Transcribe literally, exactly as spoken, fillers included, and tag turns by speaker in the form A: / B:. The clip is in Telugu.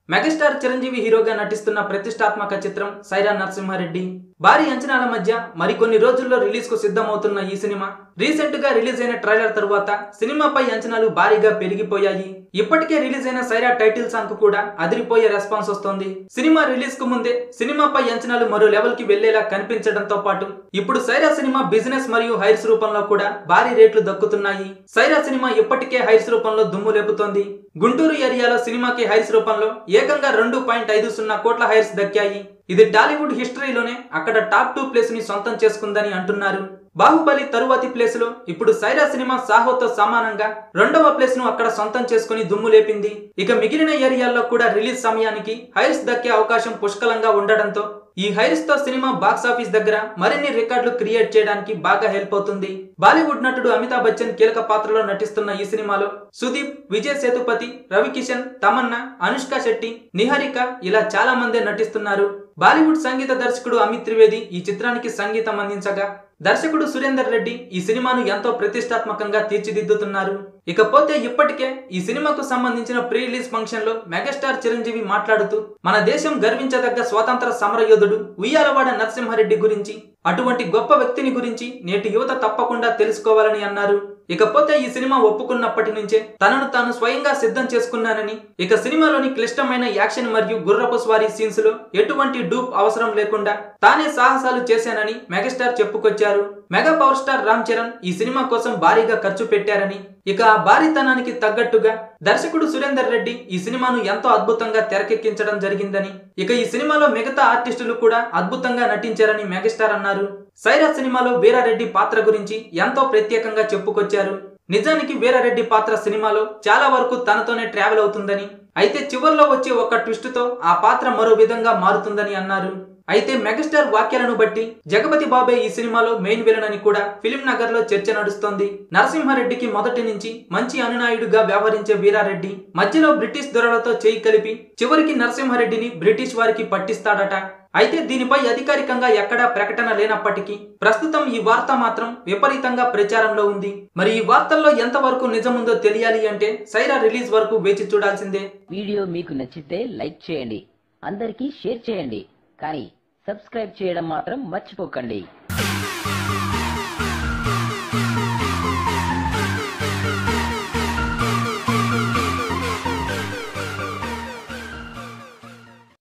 A: మెగాస్టార్ చిరంజీవి హీరోగా నటిస్తున్న ప్రతిష్టాత్మక చిత్రం సైరా నరసింహారెడ్డి. భారీ అంచనాల మధ్య మరికొన్ని రోజుల్లో రిలీజ్ కు సిద్ధమవుతున్న ఈ సినిమా రీసెంట్ గా రిలీజ్ అయిన ట్రైలర్ తరువాత సినిమాపై అంచనాలు భారీగా పెరిగిపోయాయి. ఇప్పటికే రిలీజ్ అయిన సైరా టైటిల్ సాంగ్ కు కూడా అదిరిపోయే రెస్పాన్స్ వస్తోంది. సినిమా రిలీజ్ కు ముందే సినిమాపై అంచనాలు మరో లెవెల్ కి వెళ్లేలా కనిపించడంతో పాటు ఇప్పుడు సైరా సినిమా బిజినెస్ మరియు హైర్స్ రూపంలో కూడా భారీ రేట్లు దక్కుతున్నాయి. సైరా సినిమా ఇప్పటికే హైర్స్ రూపంలో దుమ్ము లేపుతోంది. గుంటూరు ఏరియాలో సినిమాకి హైర్స్ రూపంలో ఏకంగా రెండు పాయింట్ ఐదు సున్నా కోట్ల హైర్స్ దక్కాయి. ఇది టాలీవుడ్ హిస్టరీలోనే అక్కడ టాప్ టూ ప్లేస్ ని సొంతం చేసుకుందని అంటున్నారు. బాహుబలి తరువాతి ప్లేస్ లో ఇప్పుడు సైరా సినిమా సాహోతో సమానంగా రెండవ ప్లేస్ ను అక్కడ సొంతం చేసుకుని దుమ్ము లేపింది. ఇక మిగిలిన ఏరియాల్లో కూడా రిలీజ్ సమయానికి హైర్స్ దక్కే అవకాశం పుష్కలంగా ఉండడంతో ఈ హైర్స్ తో సినిమా బాక్స్ ఆఫీస్ దగ్గర మరిన్ని రికార్డులు క్రియేట్ చేయడానికి బాగా హెల్ప్ అవుతుంది. బాలీవుడ్ నటుడు అమితాబ్ బచ్చన్ కీలక పాత్రలో నటిస్తున్న ఈ సినిమాలో సుదీప్, విజయ్ సేతుపతి, రవికిషన్, తమన్నా, అనుష్క శెట్టి, నిహారిక ఇలా చాలా మందే నటిస్తున్నారు. బాలీవుడ్ సంగీత దర్శకుడు అమిత్ త్రివేది ఈ చిత్రానికి సంగీతం అందించగా దర్శకుడు సురేందర్ రెడ్డి ఈ సినిమాను ఎంతో ప్రతిష్టాత్మకంగా తీర్చిదిద్దుతున్నారు. ఇకపోతే ఇప్పటికే ఈ సినిమాకు సంబంధించిన ప్రీ రిలీజ్ ఫంక్షన్ లో మెగాస్టార్ చిరంజీవి మాట్లాడుతూ మన దేశం గర్వించదగ్గ స్వాతంత్ర సమరయోధుడు ఉయ్యాలవాడ నరసింహారెడ్డి గురించి, అటువంటి గొప్ప వ్యక్తిని గురించి నేటి యువత తప్పకుండా తెలుసుకోవాలని అన్నారు. ఇకపోతే ఈ సినిమా ఒప్పుకున్నప్పటి నుంచే తనను తాను స్వయంగా సిద్ధం చేసుకున్నానని, ఇక సినిమాలోని క్లిష్టమైన యాక్షన్ మరియు గుర్రపు స్వారీ సీన్స్ లో ఎటువంటి డూప్ అవసరం లేకుండా తానే సాహసాలు చేశానని మెగాస్టార్ చెప్పుకొచ్చారు. Mega power star Ram Charan ఈ సినిమా కోసం భారీగా ఖర్చు పెట్టారని, ఇక ఆ భారీతనానికి తగ్గట్టుగా దర్శకుడు సురేందర్ రెడ్డి ఈ సినిమాను ఎంతో అద్భుతంగా తెరకెక్కించడం జరిగిందని, ఇక ఈ సినిమాలో మిగతా ఆర్టిస్టులు కూడా అద్భుతంగా నటించారని మెగాస్టార్ అన్నారు. సైరా సినిమాలో వీరారెడ్డి పాత్ర గురించి ఎంతో ప్రత్యేకంగా చెప్పుకొచ్చారు. నిజానికి వీరారెడ్డి పాత్ర సినిమాలో చాలా వరకు తనతోనే ట్రావెల్ అవుతుందని, అయితే చివర్లో వచ్చే ఒక ట్విస్ట్ తో ఆ పాత్ర మరో విధంగా మారుతుందని అన్నారు. అయితే మెగాస్టార్ వాక్యాలను బట్టి జగపతి బాబే ఈ సినిమాలో మెయిన్ విలన్ అని కూడా ఫిలిం నగర్ లో చర్చ నడుస్తోంది. నరసింహారెడ్డికి మొదటి నుంచి మంచి అనునాయుడుగా వ్యవహరించే వీరారెడ్డి మధ్యలో బ్రిటిష్ దొరలతో చేయి కలిపి చివరికి నరసింహారెడ్డిని బ్రిటిష్ వారికి పట్టిస్తాడట. అయితే దీనిపై అధికారికంగా ఎక్కడా ప్రకటన లేనప్పటికీ ప్రస్తుతం ఈ వార్త మాత్రం విపరీతంగా ప్రచారంలో ఉంది. మరి ఈ వార్తల్లో ఎంతవరకు నిజముందో తెలియాలి అంటే సైరా రిలీజ్ వరకు వేచి చూడాల్సిందే.
B: వీడియో మీకు నచ్చితే లైక్ చేయండి, అందరికీ షేర్ చేయండి, కానీ సబ్స్క్రైబ్ చేయడం మాత్రం మర్చిపోకండి.